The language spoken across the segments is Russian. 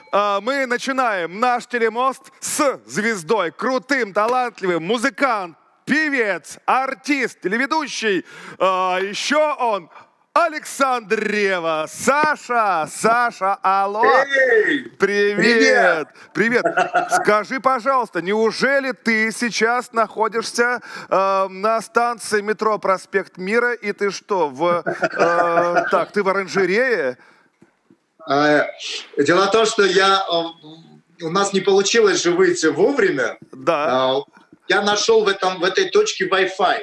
мы начинаем наш телемост с звездой, крутым, талантливым, музыкант, певец, артист, телеведущий. Еще он Александр Ревва. Саша, алло. Эй, Привет. Привет. Скажи, пожалуйста, неужели ты сейчас находишься на станции метро Проспект Мира, и ты что, так, ты в оранжерее? Дело в том, что у нас не получилось же выйти вовремя. Да. Я нашел в этой точке Wi-Fi.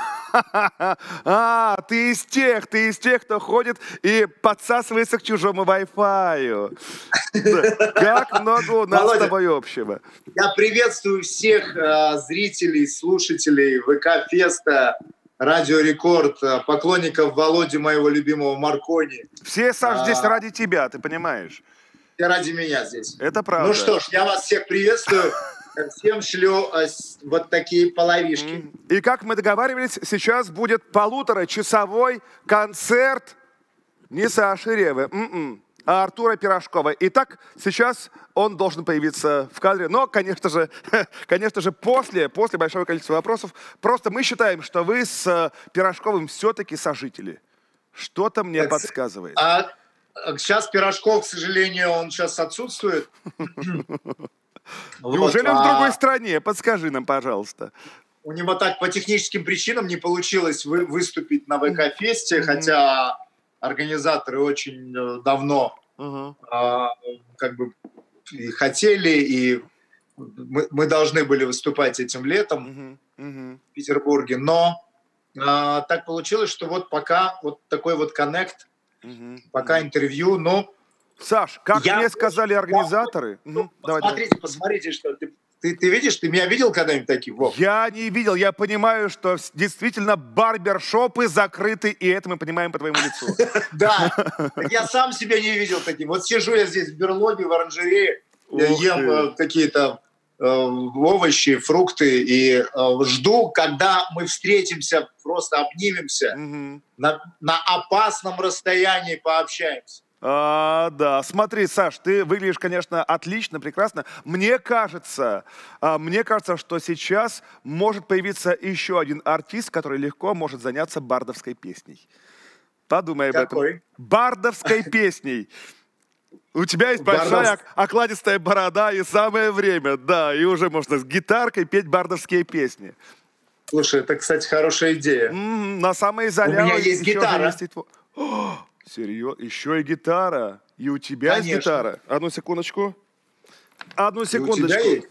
Ты из тех, кто ходит и подсасывается к чужому Wi-Fi. Как много у нас с тобой общего. Я приветствую всех зрителей, слушателей ВК-феста, Радио Рекорд, поклонников Володи, моего любимого Маркони. Все, Саш, здесь ради тебя, ты понимаешь? Все ради меня здесь. Это правда. Ну что ж, я вас всех приветствую. Всем шлю вот такие половишки. И как мы договаривались, сейчас будет 1,5-часовой концерт не Саши Реввы, а Артура Пирожкова. Итак, сейчас он должен появиться в кадре, но, конечно же, после большого количества вопросов. Просто мы считаем, что вы с Пирожковым все-таки сожители. Что-то мне подсказывает. Сейчас Пирожков, к сожалению, он сейчас отсутствует. Неужели он в другой стране? Подскажи нам, пожалуйста. У него так по техническим причинам не получилось выступить на ВК-фесте, хотя организаторы очень давно как бы и хотели, и мы должны были выступать этим летом в Петербурге. Но так получилось, что вот пока вот такой вот коннект, пока интервью, но... Саш, как мне сказали организаторы... Посмотрите, что ты видишь, ты меня видел когда-нибудь таких? Вов? Я не видел, я понимаю, что действительно барбершопы закрыты, и это мы понимаем по твоему лицу. Да, я сам себя не видел таким. Вот сижу я здесь в берлоге, в оранжерее, ем какие-то овощи, фрукты и жду, когда мы встретимся, просто обнимемся, на опасном расстоянии пообщаемся. Да, смотри, Саш, ты выглядишь, конечно, отлично, прекрасно. Мне кажется, что сейчас может появиться еще один артист, который легко может заняться бардовской песней. Подумай об этом. Бардовской песней. У тебя есть большая окладистая борода, и самое время, да, и уже можно с гитаркой петь бардовские песни. Слушай, это, кстати, хорошая идея. На самоизоляции. У меня есть гитара. Серьезно? Еще и гитара? И у тебя есть гитара? Одну секундочку. Одну секундочку.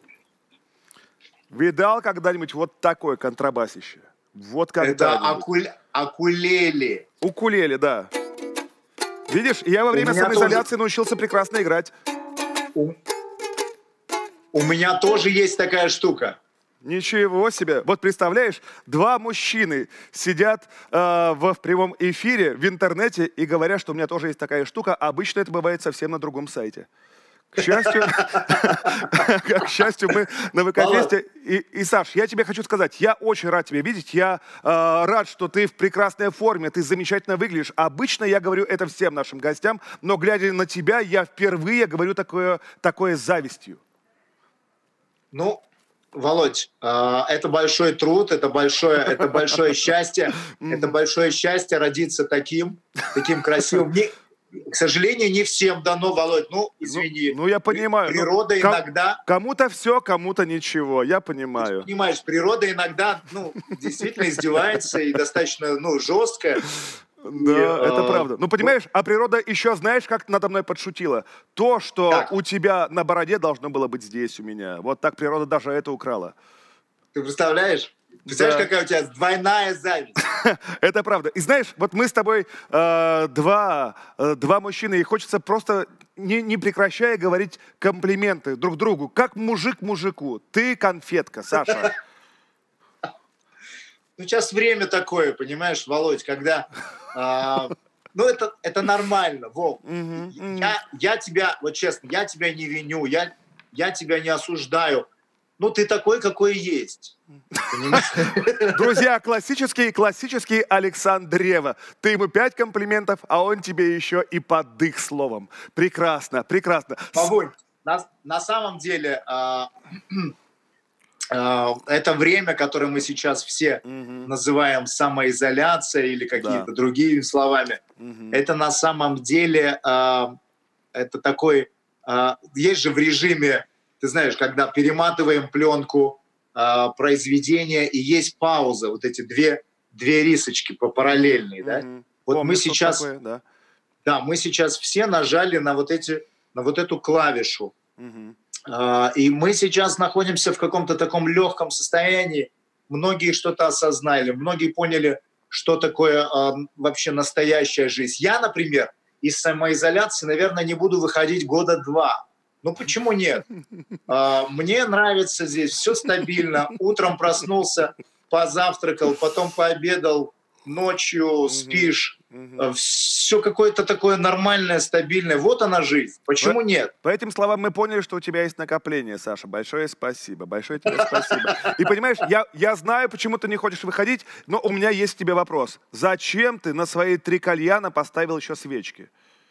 Видал когда-нибудь вот такое контрабасище? Вот когда-нибудь. Это акулеле. Укулеле, да. Видишь, я во время самоизоляции научился прекрасно играть. У меня тоже есть такая штука. Ничего себе. Вот представляешь, два мужчины сидят в прямом эфире в интернете и говорят, что у меня тоже есть такая штука. Обычно это бывает совсем на другом сайте. К счастью, мы на ВК-фесте. И, Саш, я тебе хочу сказать, я очень рад тебя видеть. Я рад, что ты в прекрасной форме, ты замечательно выглядишь. Обычно я говорю это всем нашим гостям, но глядя на тебя, я впервые говорю такое с завистью. Ну, Володь, это большой труд, это большое счастье. Это большое счастье родиться таким красивым. К сожалению, не всем дано, Володь. Ну, извини. Ну, я понимаю. Природа иногда... Кому-то все, кому-то ничего. Я понимаю. Ты понимаешь, природа иногда, действительно издевается и достаточно, жестко. Да, это правда. Ну, понимаешь, а природа еще, знаешь, как надо мной подшутила? То, что у тебя на бороде должно было быть здесь у меня. Вот так природа даже это украла. Ты представляешь? Представляешь, какая у тебя двойная зависть? Это правда. И знаешь, вот мы с тобой два мужчины, и хочется просто, не прекращая, говорить комплименты друг другу. Как мужик мужику. Ты конфетка, Саша. Ну, сейчас время такое, понимаешь, Володь, когда... это нормально, Вов. Я тебя, вот честно, я тебя не виню, я тебя не осуждаю. ну, ты такой, какой есть. Друзья, классический Александр Ревва. Ты ему 5 комплиментов, а он тебе еще и поддых словом. Прекрасно, прекрасно. Павонь, на самом деле, это время, которое мы сейчас все называем самоизоляцией или какими-то другими словами, это на самом деле, это такой, есть же в режиме, ты знаешь, когда перематываем пленку, произведения, и есть пауза, вот эти две рисочки параллельные, да? Вот помню, мы сейчас, такое, мы сейчас все нажали на вот эту клавишу, и мы сейчас находимся в каком-то таком легком состоянии. Многие что-то осознали, многие поняли, что такое вообще настоящая жизнь. Я, например, из самоизоляции, наверное, не буду выходить года 2. Ну почему нет? Мне нравится здесь, все стабильно. Утром проснулся, позавтракал, потом пообедал, ночью спишь. Все какое-то такое нормальное, стабильное. Вот она жизнь. Почему нет? По этим словам мы поняли, что у тебя есть накопление, Саша. Большое спасибо. Большое тебе спасибо. И понимаешь, я знаю, почему ты не хочешь выходить, но у меня есть к тебе вопрос. Зачем ты на свои 3 кальяна поставил еще свечки?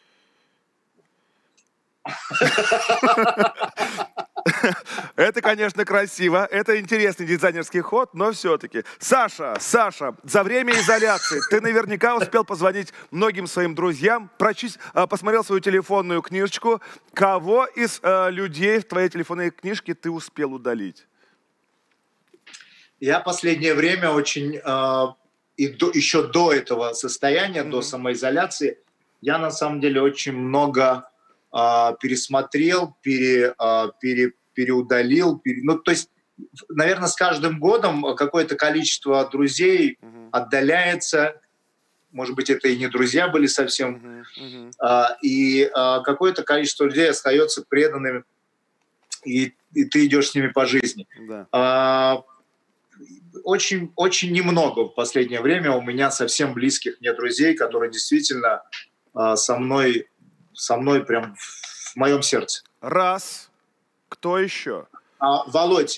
Это, конечно, красиво, это интересный дизайнерский ход, но все-таки. Саша, за время изоляции ты наверняка успел позвонить многим своим друзьям, посмотрел свою телефонную книжечку. Кого из людей в твоей телефонной книжке ты успел удалить? Я последнее время очень, еще до этого состояния, до самоизоляции, я на самом деле очень много пересмотрел, переудалил. Ну, то есть, наверное, с каждым годом какое-то количество друзей отдаляется. Может быть, это и не друзья были совсем. И какое-то количество людей остается преданными, и ты идешь с ними по жизни. Да. Очень, очень немного в последнее время у меня совсем близких мне друзей, которые действительно со мной прям в моем сердце. Раз. Кто еще? Володь,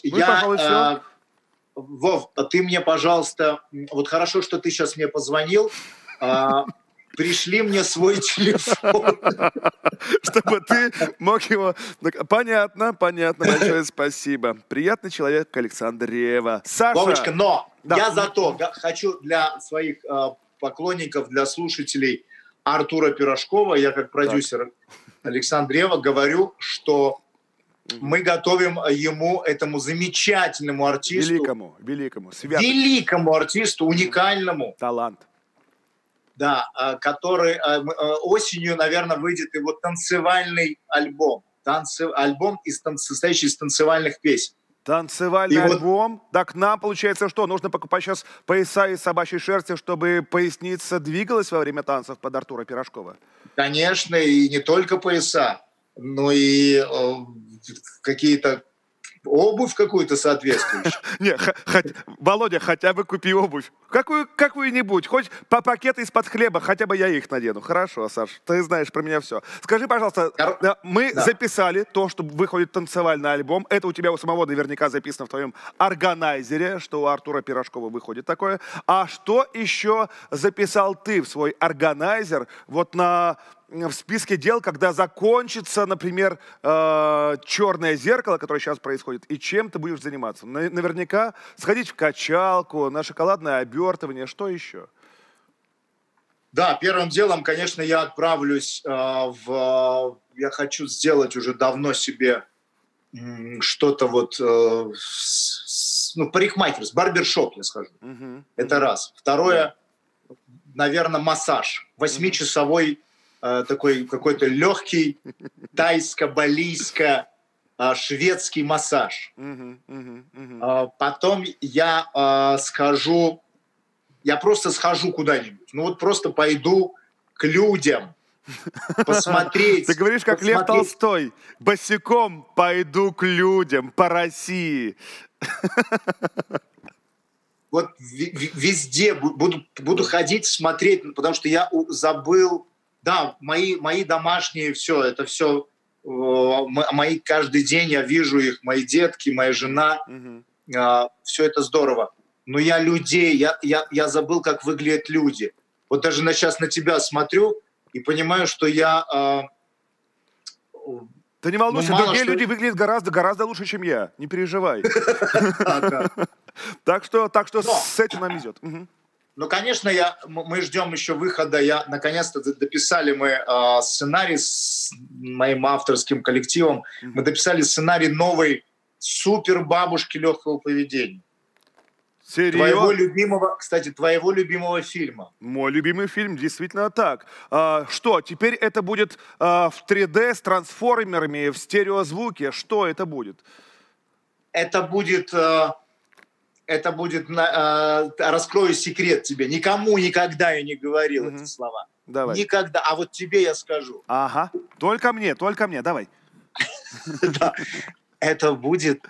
Вов, ты мне, пожалуйста, вот хорошо, что ты сейчас мне позвонил, пришли мне свой телефон. Чтобы ты мог его... Понятно, большое спасибо. Приятный человек Александр Ревва. Саша! Вовочка, но я зато хочу для своих поклонников, для слушателей Артура Пирожкова, я как продюсер Александра Ревва говорю, что мы готовим ему, этому замечательному артисту, великому артисту, уникальному. Талант. Да, который осенью, наверное, выйдет его танцевальный альбом. Альбом, состоящий из танцевальных песен. Танцевальный альбом? Да, к нам, получается, что? Нужно покупать сейчас пояса из собачьей шерсти, чтобы поясница двигалась во время танцев под Артура Пирожкова? Конечно, и не только пояса, но и какие-то обувь какую-то соответствующую. Не, Володя, хотя бы купи обувь. Какую-нибудь. Хоть по пакету из-под хлеба, хотя бы я их надену. Хорошо, Саш, ты знаешь про меня все. Скажи, пожалуйста, мы записали то, что выходит танцевальный альбом. Это у тебя у самого наверняка записано в твоем органайзере, что у Артура Пирожкова выходит такое. А что еще записал ты в свой органайзер вот в списке дел, когда закончится, например, «Черное зеркало», которое сейчас происходит, и чем ты будешь заниматься? Наверняка сходить в качалку, на шоколадное обертывание, что еще? Да, первым делом, конечно, я отправлюсь я хочу сделать уже давно себе что-то парикмахерское, барбершоп, я скажу. Это раз. Второе, наверное, массаж. 8-часовой такой какой-то легкий тайско-балийско-шведский массаж. Потом я просто схожу куда-нибудь. Ну вот просто пойду к людям, посмотреть. Ты говоришь, как Лев Толстой. Босиком пойду к людям по России. Вот везде буду ходить, смотреть, потому что я забыл. Да, мои домашние, это все мои каждый день я вижу их, мои детки, моя жена. Все это здорово. Но я людей, я забыл, как выглядят люди. Вот даже сейчас на тебя смотрю и понимаю, что я... Ты не волнуйся, другие люди выглядят гораздо лучше, чем я. Не переживай. Так что с этим нам везет. Ну, конечно, мы ждем еще выхода. Наконец-то дописали мы сценарий с моим авторским коллективом. Мы дописали сценарий новой супер бабушки легкого поведения. Серьезно? Твоего любимого фильма. Мой любимый фильм, действительно так. Что, теперь это будет в 3D с трансформерами, в стереозвуке? Что это будет? Это будет, раскрою секрет тебе. Никому никогда я не говорил эти слова. Давай. Никогда. А вот тебе я скажу. Ага. Только мне, давай. Это будет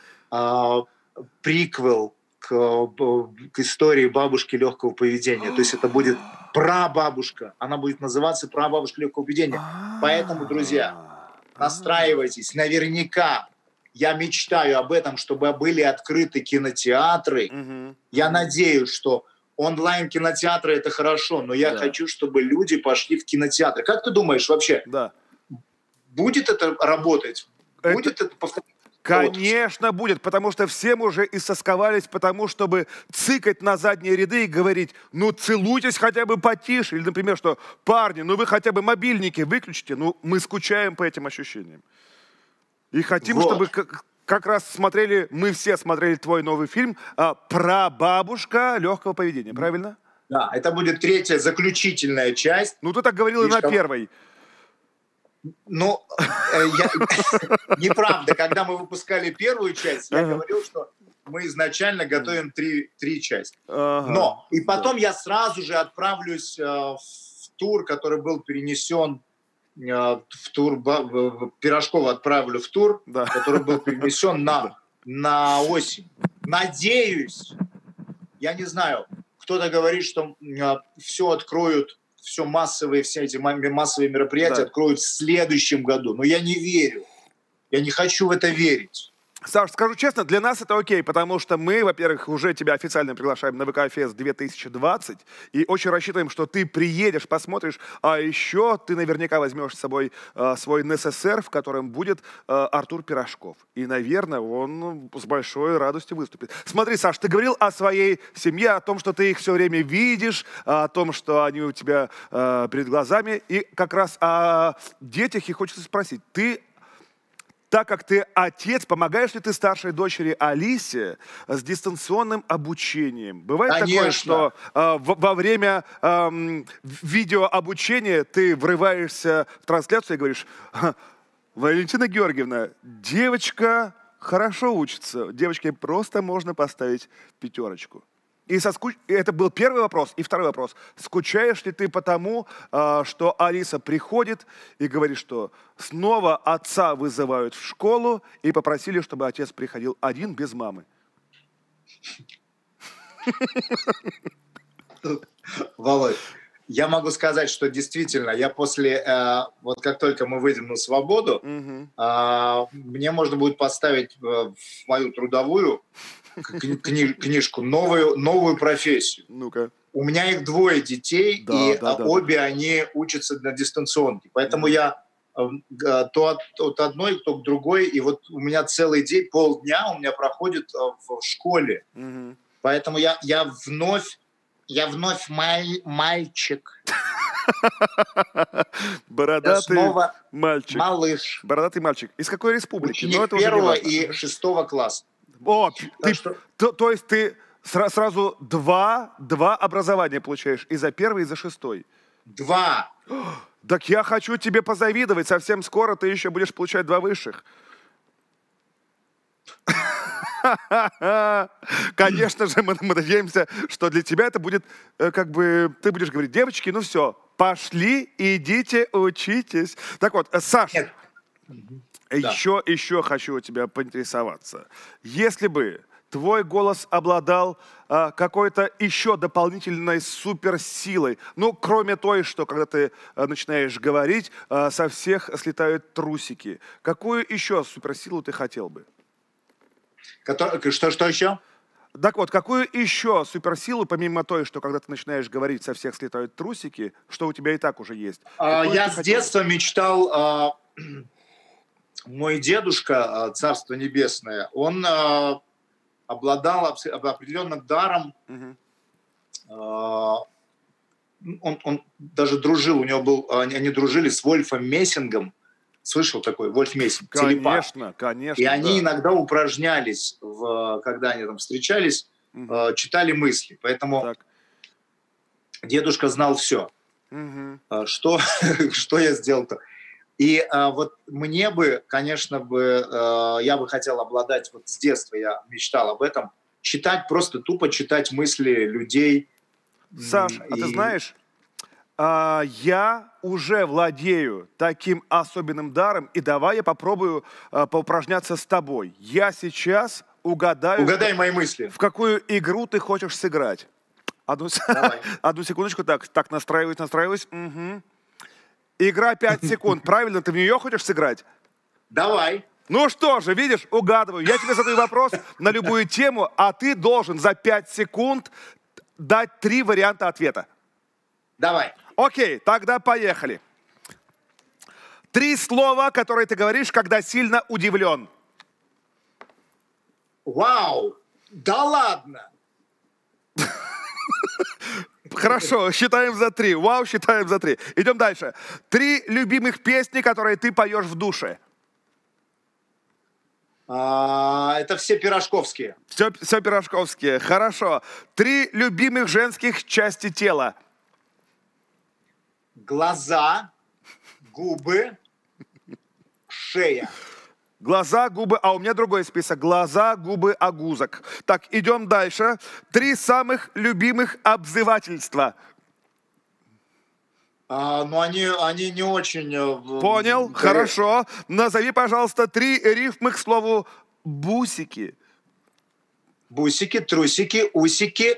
приквел к истории бабушки легкого поведения. То есть это будет прабабушка. Она будет называться прабабушка легкого поведения. Поэтому, друзья, настраивайтесь. Наверняка я мечтаю об этом, чтобы были открыты кинотеатры. Я надеюсь, что онлайн-кинотеатры — это хорошо, но я хочу, чтобы люди пошли в кинотеатры. Как ты думаешь вообще? Будет это работать? Будет это повторяться? Конечно, будет, потому что все мы уже истосковались потому, чтобы цикать на задние ряды и говорить, ну целуйтесь хотя бы потише. Или, например, что парни, ну вы хотя бы мобильники выключите. Ну мы скучаем по этим ощущениям. И хотим, чтобы как раз мы все смотрели твой новый фильм «Прабабушка легкого поведения», правильно? Да, это будет 3-я, заключительная часть. Ну ты так говорил и на первой. Ну, неправда. Когда мы выпускали первую часть, я говорил, что мы изначально готовим 3 части. Но и потом я сразу же отправлюсь в тур, который был перенесен в тур, Пирожкова отправлю в тур, который был перенесен на осень. Надеюсь, я не знаю, кто-то говорит, что все откроют, все эти массовые мероприятия откроют в следующем году. Но я не верю. Я не хочу в это верить. Саш, скажу честно, для нас это окей, потому что мы, во-первых, уже тебя официально приглашаем на ВК-фест 2020 и очень рассчитываем, что ты приедешь, посмотришь, а еще ты наверняка возьмешь с собой свой НССР, в котором будет Артур Пирожков. И, наверное, он с большой радостью выступит. Смотри, Саш, ты говорил о своей семье, о том, что ты их все время видишь, о том, что они у тебя перед глазами. И как раз о детях и хочется спросить. Так как ты отец, помогаешь ли ты старшей дочери Алисе с дистанционным обучением? Бывает такое, что во время видеообучения ты врываешься в трансляцию и говоришь: Валентина Георгиевна, девочка хорошо учится, девочке просто можно поставить 5. И это был первый вопрос. И второй вопрос. Скучаешь ли ты потому, что Алиса приходит и говорит, что снова отца вызывают в школу и попросили, чтобы отец приходил один, без мамы? Володь, я могу сказать, что действительно, я вот как только мы выйдем на свободу, мне можно будет поставить в мою трудовую книжку новую профессию. Ну-ка. У меня их 2 детей, обе они учатся на дистанционке. Поэтому я то от одной, то к другой. И вот у меня целый день, полдня у меня проходит в школе. Поэтому я вновь мальчик. Бородатый мальчик. Малыш. Бородатый мальчик. Из какой республики? Ученик 1 и 6 класса. О, то есть ты сразу два образования получаешь, и за 1, и за 6. 2. Так я хочу тебе позавидовать, совсем скоро ты еще будешь получать 2 высших. Конечно же, мы надеемся, что для тебя это будет, ты будешь говорить: девочки, ну все, пошли, идите, учитесь. Так вот, Саш, еще хочу у тебя поинтересоваться. Если бы твой голос обладал какой-то еще дополнительной суперсилой. Ну, кроме той, что когда ты начинаешь говорить, со всех слетают трусики. Какую еще суперсилу ты хотел бы? Что еще? Так вот, какую еще суперсилу, помимо той, что когда ты начинаешь говорить, со всех слетают трусики, что у тебя и так уже есть? Я с детства мечтал, мой дедушка, Царство Небесное, он обладал определенным даром, он даже дружил, у него был, они дружили с Вольфом Мессингом, слышал такой, Вольф Мессинг, телепат. Конечно. И они иногда упражнялись, когда они там встречались, читали мысли. Поэтому дедушка знал все. Что я сделал-то? И вот мне бы, конечно, я бы хотел обладать, вот с детства я мечтал об этом, читать, просто тупо читать мысли людей. Саш, а ты знаешь, я уже владею таким особенным даром, и давай я попробую поупражняться с тобой. Я сейчас угадаю... Угадай мои мысли. В какую игру ты хочешь сыграть. Одну секундочку, так, настраиваюсь. Угу. Игра 5 секунд, правильно? Ты в нее хочешь сыграть? Давай. Ну что же, видишь, угадываю. Я тебе задаю вопрос на любую тему, а ты должен за 5 секунд дать 3 варианта ответа. Давай. Окей, тогда поехали. 3 слова, которые ты говоришь, когда сильно удивлен. Вау! Да ладно! Хорошо, считаем за 3. Вау, считаем за 3. Идем дальше. 3 любимых песни, которые ты поешь в душе. Это все пирожковские. Все пирожковские. Хорошо. 3 любимых женских части тела. Глаза, губы, шея. Глаза, губы, а у меня другой список. Глаза, губы, агузок. Так, идем дальше. 3 самых любимых обзывательства. Ну, они не очень... Понял, хорошо. Назови, пожалуйста, 3 рифмы к слову бусики. Бусики, трусики, усики.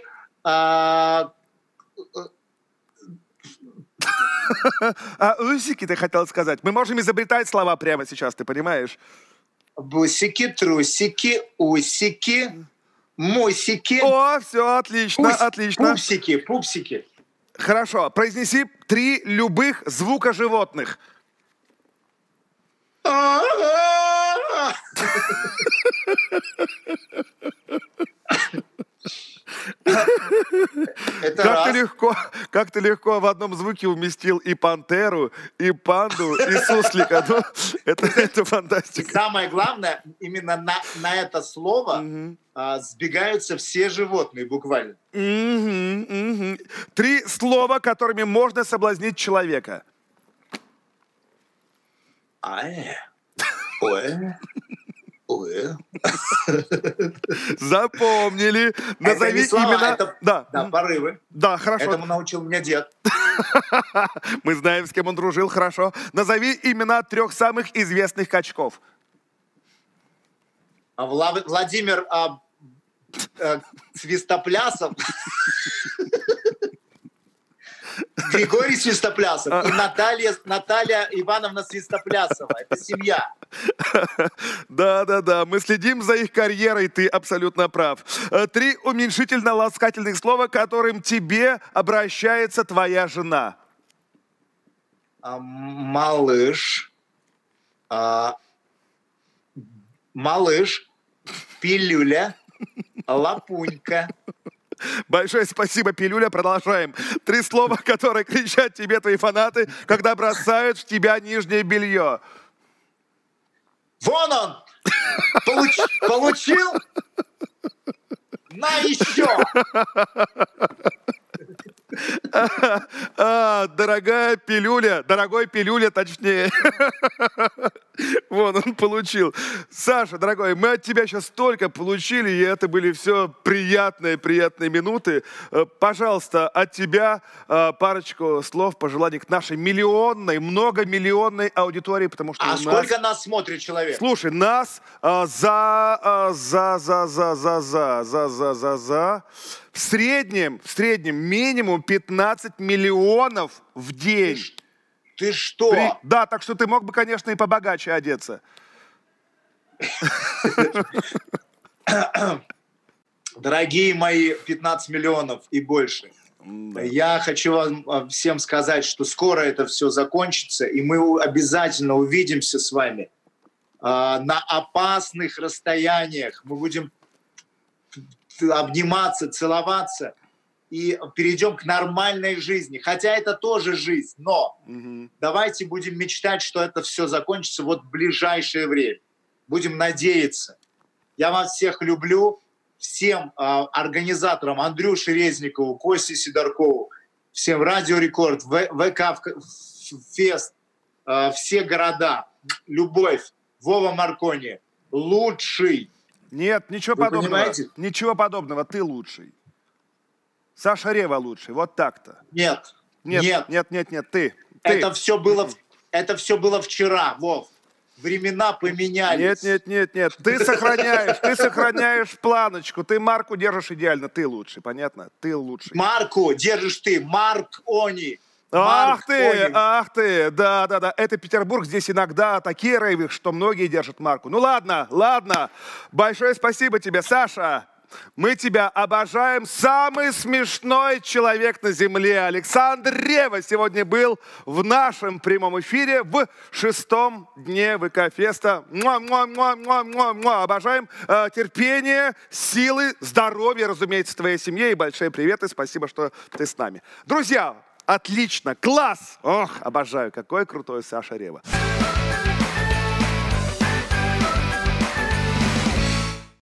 Усики ты хотел сказать. Мы можем изобретать слова прямо сейчас, ты понимаешь? Бусики, трусики, усики, мусики. О, все, отлично, отлично. Пупсики, пупсики. Хорошо, произнеси 3 любых звука животных. Как ты легко в одном звуке уместил и пантеру, и панду, и суслика. Ну, это фантастика. Самое главное, именно на это слово сбегаются все животные буквально. 3 слова, которыми можно соблазнить человека. Запомнили. Назови имена. Да, порывы. Да, хорошо. Этому научил меня дед. Мы знаем, с кем он дружил, хорошо. Назови имена 3 самых известных качков. Владимир Свистоплясов. Григорий Свистоплясов и Наталья Ивановна Свистоплясова. Это семья. Да, мы следим за их карьерой, ты абсолютно прав. 3 уменьшительно-ласкательных слова, которым тебе обращается твоя жена. Малыш, пилюля, лапунька. Большое спасибо, пилюля. Продолжаем. 3 слова, которые кричат тебе твои фанаты, когда бросают в тебя нижнее белье. Вон он! Получил? На еще! Дорогой пилюля, точнее. Вон, он получил. Саша, дорогой, мы от тебя сейчас столько получили, и это были все приятные минуты. Пожалуйста, от тебя парочку слов, пожеланий к нашей многомиллионной аудитории, потому что сколько нас смотрит человек? Слушай, нас в среднем минимум 15 миллионов в день. Ты что? Да, так что ты мог бы, конечно, и побогаче одеться. Дорогие мои 15 миллионов и больше, я хочу вам всем сказать, что скоро это все закончится, и мы обязательно увидимся с вами на опасных расстояниях. Мы будем обниматься, целоваться и перейдем к нормальной жизни. Хотя это тоже жизнь, но давайте будем мечтать, что это все закончится вот в ближайшее время. Будем надеяться. Я вас всех люблю. Всем организаторам, Андрюше Резникову, Косте Сидоркову, всем Радио Рекорд, ВК Фест, все города, любовь, Вова Маркони, лучший. Нет, ничего подобного. Понимаете? Ничего подобного, ты лучший. Саша Рева лучший, вот так-то. Нет, ты. Это все было вчера, Вов. Времена поменялись. Нет. Ты сохраняешь планочку, ты марку держишь идеально, ты лучший, понятно? Ты лучший. Марку держишь ты, Маркони. Ах ты, да. Это Петербург, здесь иногда такие рейвы, что многие держат марку. Ну ладно. Большое спасибо тебе, Саша. Мы тебя обожаем. Самый смешной человек на земле. Александр Рева сегодня был в нашем прямом эфире в 6-м дне ВК-феста. Обожаем. Терпения, силы, здоровья, разумеется, твоей семье. И большие приветы. Спасибо, что ты с нами. Друзья, отлично, класс. Ох, обожаю. Какой крутой Саша Рева.